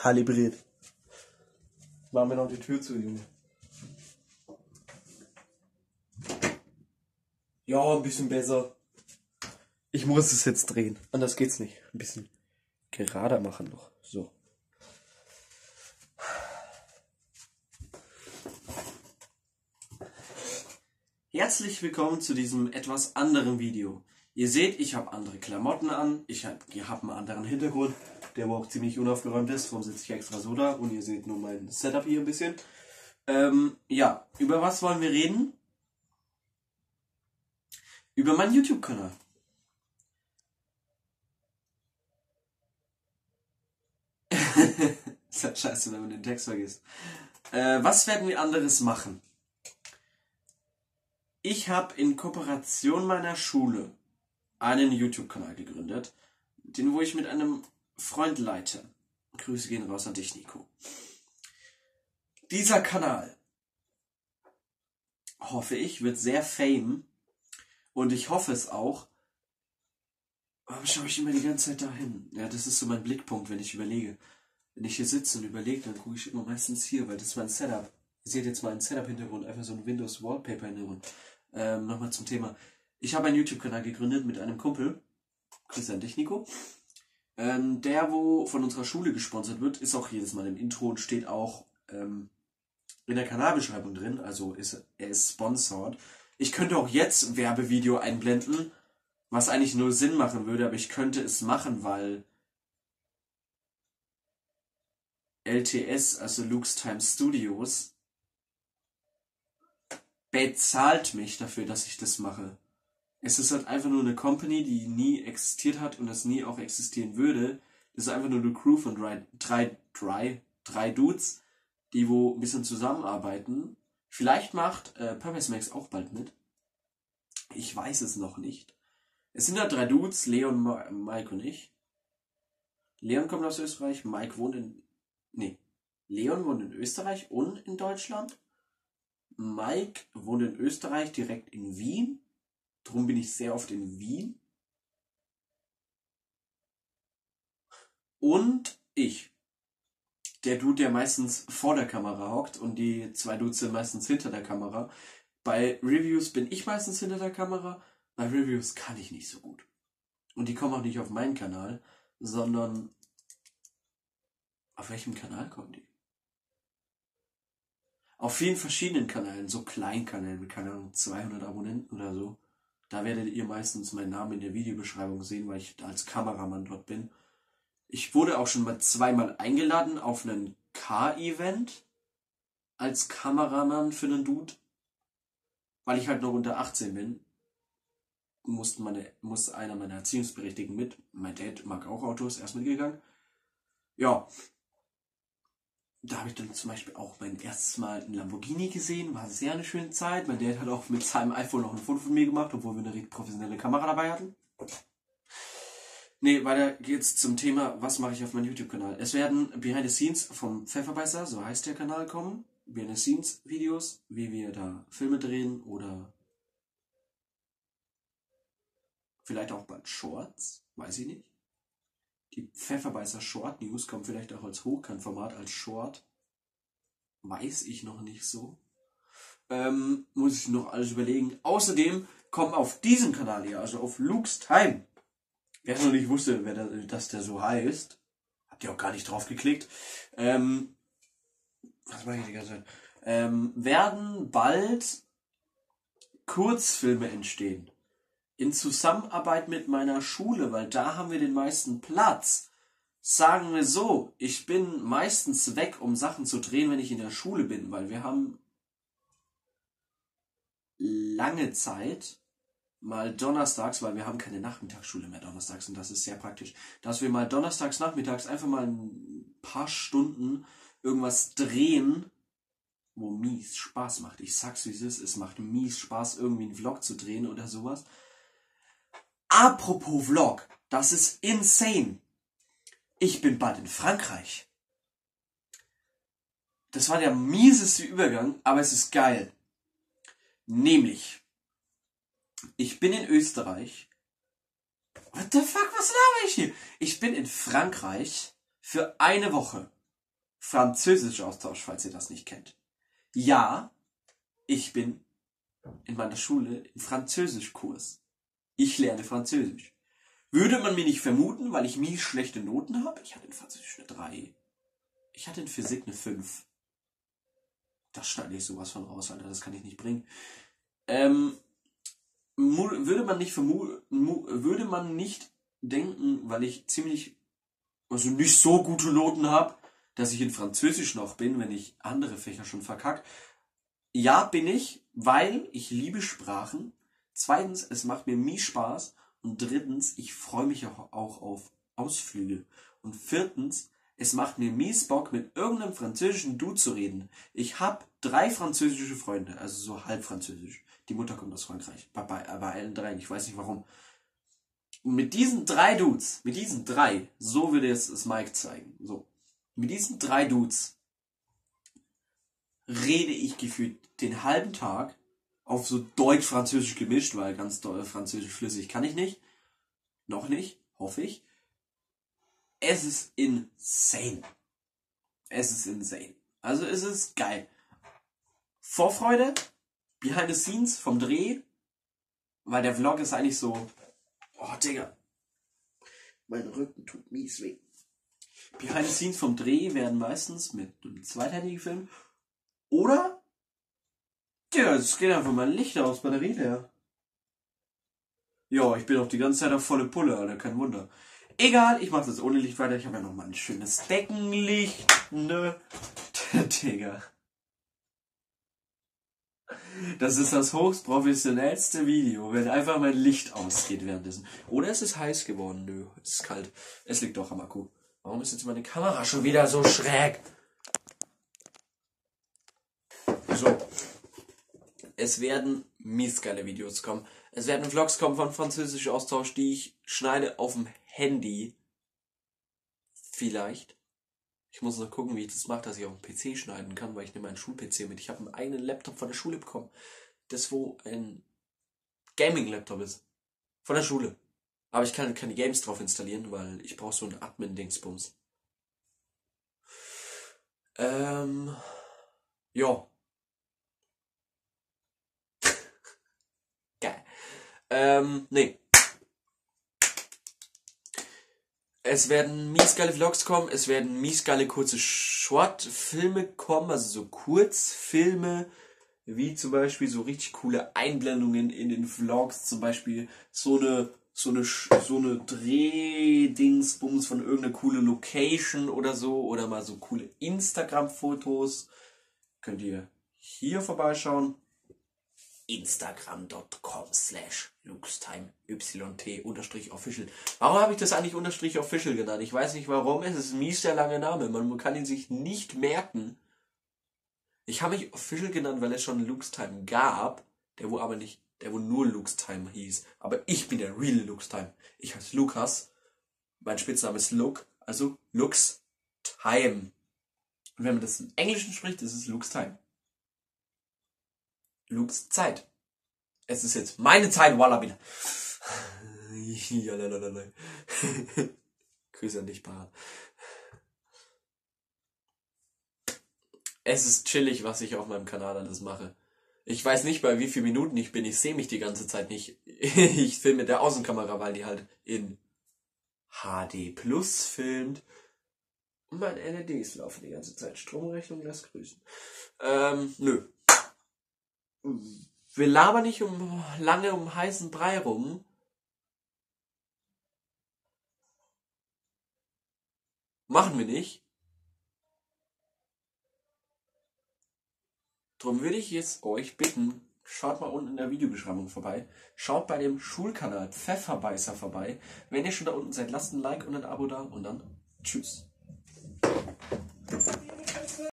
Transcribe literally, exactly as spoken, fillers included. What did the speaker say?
kalibriert. Machen wir noch die Tür zu, Junge. Ja, ein bisschen besser. Ich muss es jetzt drehen. Anders geht's nicht. Ein bisschen gerader machen noch. So. Herzlich willkommen zu diesem etwas anderen Video. Ihr seht, ich habe andere Klamotten an. Ich habe hab einen anderen Hintergrund, der aber auch ziemlich unaufgeräumt ist. Darum sitze ich extra so da. Und ihr seht nur mein Setup hier ein bisschen. Ähm, ja, über was wollen wir reden? Über meinen YouTube-Kanal. Ist halt scheiße, wenn man den Text vergisst. Äh, was werden wir anderes machen? Ich habe in Kooperation meiner Schule einen YouTube-Kanal gegründet, den wo ich mit einem Freund leite. Grüße gehen raus an dich, Nico. Dieser Kanal, hoffe ich, wird sehr fame und ich hoffe es auch. Warum schaue ich immer die ganze Zeit dahin? Ja, das ist so mein Blickpunkt, wenn ich überlege. Wenn ich hier sitze und überlege, dann gucke ich immer meistens hier, weil das ist mein Setup. Ihr seht jetzt mal einen Setup-Hintergrund, einfach so ein Windows-Wallpaper-Hintergrund. Ähm, nochmal zum Thema. Ich habe einen YouTube-Kanal gegründet mit einem Kumpel, Grüße an dich, Nico. Ähm, der, wo von unserer Schule gesponsert wird, ist auch jedes Mal im Intro und steht auch ähm, in der Kanalbeschreibung drin. Also ist er ist sponsored. Ich könnte auch jetzt ein Werbevideo einblenden, was eigentlich nur Sinn machen würde, aber ich könnte es machen, weil L T S, also Luke's Time Studios, bezahlt mich dafür, dass ich das mache. Es ist halt einfach nur eine Company, die nie existiert hat und das nie auch existieren würde. Das ist einfach nur eine Crew von drei, drei, drei, drei Dudes, die wo ein bisschen zusammenarbeiten. Vielleicht macht äh, Purpose Max auch bald mit. Ich weiß es noch nicht. Es sind ja drei Dudes, Leon, Ma Mike und ich. Leon kommt aus Österreich, Mike wohnt in... Nee, Leon wohnt in Österreich und in Deutschland. Mike wohnt in Österreich, direkt in Wien. Drum bin ich sehr oft in Wien. Und ich. Der Dude, der meistens vor der Kamera hockt und die zwei Dudes sind meistens hinter der Kamera. Bei Reviews bin ich meistens hinter der Kamera. Bei Reviews kann ich nicht so gut. Und die kommen auch nicht auf meinen Kanal, sondern auf welchem Kanal kommen die? Auf vielen verschiedenen Kanälen, so Kleinkanälen mit, keine Ahnung, zweihundert Abonnenten oder so. Da werdet ihr meistens meinen Namen in der Videobeschreibung sehen, weil ich als Kameramann dort bin. Ich wurde auch schon mal zweimal eingeladen auf einen Car-Event als Kameramann für einen Dude. Weil ich halt noch unter achtzehn bin, mussten meine, musste einer meiner Erziehungsberechtigten mit. Mein Dad mag auch Autos, er ist mitgegangen. Ja. Da habe ich dann zum Beispiel auch mein erstes Mal einen Lamborghini gesehen. War sehr eine schöne Zeit. Mein Dad hat auch mit seinem iPhone noch ein Foto von mir gemacht, obwohl wir eine recht professionelle Kamera dabei hatten. Ne, weiter geht's zum Thema, was mache ich auf meinem YouTube-Kanal. Es werden Behind the Scenes vom Pfefferbeißer, so heißt der Kanal, kommen. Behind the Scenes Videos, wie wir da Filme drehen oder vielleicht auch bald Shorts, weiß ich nicht. Die Pfefferbeißer Short News kommen vielleicht auch als Hochkantformat, als Short. Weiß ich noch nicht so. Ähm, muss ich noch alles überlegen. Außerdem kommen auf diesem Kanal hier, also auf Luke's Time. Wer noch nicht wusste, wer da, dass der so heißt, habt ihr auch gar nicht drauf geklickt. Ähm, was mache ich die ganze Zeit? Ähm, werden bald Kurzfilme entstehen. In Zusammenarbeit mit meiner Schule, weil da haben wir den meisten Platz. Sagen wir so, ich bin meistens weg, um Sachen zu drehen, wenn ich in der Schule bin, weil wir haben lange Zeit, mal donnerstags, weil wir haben keine Nachmittagsschule mehr donnerstags und das ist sehr praktisch, dass wir mal donnerstags nachmittags einfach mal ein paar Stunden irgendwas drehen, wo mies Spaß macht. Ich sag's wie es ist, es macht mies Spaß, irgendwie einen Vlog zu drehen oder sowas. Apropos Vlog, das ist insane. Ich bin bald in Frankreich. Das war der mieseste Übergang, aber es ist geil. Nämlich, ich bin in Österreich. What the fuck, was laber ich hier? Ich bin in Frankreich für eine Woche. Französisch-Austausch, falls ihr das nicht kennt. Ja, ich bin in meiner Schule im Französischkurs. Ich lerne Französisch. Würde man mir nicht vermuten, weil ich mies schlechte Noten habe. Ich hatte in Französisch eine drei. Ich hatte in Physik eine fünf. Das schneide ich sowas von raus, Alter. Das kann ich nicht bringen. Ähm, würde man nicht vermuten, würde man nicht denken, weil ich ziemlich, also nicht so gute Noten habe, dass ich in Französisch noch bin, wenn ich andere Fächer schon verkacke. Ja, bin ich, weil ich liebe Sprachen. Zweitens, es macht mir mies Spaß. Und drittens, ich freue mich auch, auch auf Ausflüge. Und viertens, es macht mir mies Bock, mit irgendeinem französischen Dude zu reden. Ich habe drei französische Freunde, also so halb französisch. Die Mutter kommt aus Frankreich. Bei, bei, bei allen dreien, ich weiß nicht warum. Und mit diesen drei Dudes, mit diesen drei, so würde jetzt das Mike zeigen. So. Mit diesen drei Dudes rede ich gefühlt den halben Tag auf so deutsch-französisch gemischt, weil ganz doll französisch flüssig kann ich nicht. Noch nicht, hoffe ich. Es ist insane. Es ist insane. Also es ist geil. Vorfreude, Behind the Scenes vom Dreh, weil der Vlog ist eigentlich so, oh Digga, mein Rücken tut mies weh. Behind the Scenes vom Dreh werden meistens mit einem zweiteiligen Film oder, ja, es geht einfach mal Licht aus, Batterie leer. Ja, ich bin auch die ganze Zeit auf volle Pulle, Alter, kein Wunder. Egal, ich mach's jetzt ohne Licht weiter. Ich habe ja noch mal ein schönes Deckenlicht, ne? Digga. Das ist das höchst professionellste Video, wenn einfach mein Licht ausgeht währenddessen. Oder es ist heiß geworden, nö, es ist kalt. Es liegt doch am Akku. Warum ist jetzt meine Kamera schon wieder so schräg? So. Es werden mies geile Videos kommen. Es werden Vlogs kommen von französischem Austausch, die ich schneide auf dem Handy. Vielleicht. Ich muss noch gucken, wie ich das mache, dass ich auf dem P C schneiden kann, weil ich nehme meinen Schul-P C mit. Ich habe einen eigenen Laptop von der Schule bekommen. Das wo ein Gaming-Laptop ist. Von der Schule. Aber ich kann keine Games drauf installieren, weil ich brauche so einen Admin-Dingsbums. Ähm. Ja. Geil. Ähm, nee. Es werden mies geile Vlogs kommen, es werden mies geile kurze Short-Filme kommen, also so Kurzfilme, wie zum Beispiel so richtig coole Einblendungen in den Vlogs, zum Beispiel so eine so eine so eine Drehdingsbums von irgendeiner coole Location oder so, oder mal so coole Instagram-Fotos. Könnt ihr hier vorbeischauen. Instagram.com slash luxtime yt unterstrich official. Warum habe ich das eigentlich unterstrich official genannt? Ich weiß nicht warum, es ist ein mies der lange Name. Man kann ihn sich nicht merken. Ich habe mich official genannt, weil es schon Luxtime gab, der wo aber nicht, der wo nur Luxtime hieß. Aber ich bin der real Luxtime. Ich heiße Lukas. Mein Spitzname ist Luke, also Luxtime. Und wenn man das im Englischen spricht, ist es Luxtime. Lux Zeit. Es ist jetzt meine Zeit, Wallaby. Ja, lalalala. Grüße an dich, Para. Es ist chillig, was ich auf meinem Kanal alles mache. Ich weiß nicht, bei wie vielen Minuten ich bin. Ich sehe mich die ganze Zeit nicht. Ich filme mit der Außenkamera, weil die halt in H D Plus filmt. Und meine L E Ds laufen die ganze Zeit. Stromrechnung lässt grüßen. Ähm, nö. Wir labern nicht um lange um heißen Brei rum. Machen wir nicht. Darum würde ich jetzt euch bitten, schaut mal unten in der Videobeschreibung vorbei. Schaut bei dem Schulkanal Pfefferbeißer vorbei. Wenn ihr schon da unten seid, lasst ein Like und ein Abo da und dann tschüss.